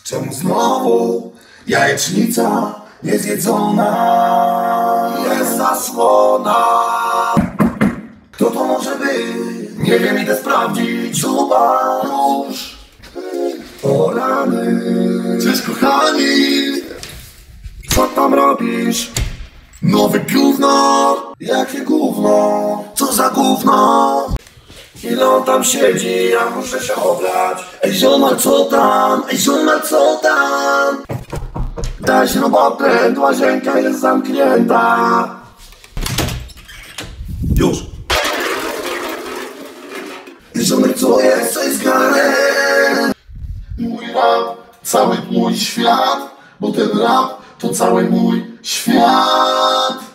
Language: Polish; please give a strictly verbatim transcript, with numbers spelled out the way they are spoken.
Czemu znowu jajecznica niezjedzona? Jest zasłona. Kto to może być? Nie wiem, idę sprawdzić. Zuba już. O rany. Cześć kochani. Co tam robisz? Nowe gówno. Jakie gówno? Co za gówno? Ile on tam siedzi, ja muszę się obrać. Ej ziomal, co tam? Ej ziomal, co tam? Dać robotę, łazienka jest zamknięta. Już. Ej ziomal, co jest? Co jest grane? Mój rap, cały mój świat. Bo ten rap to cały mój świat.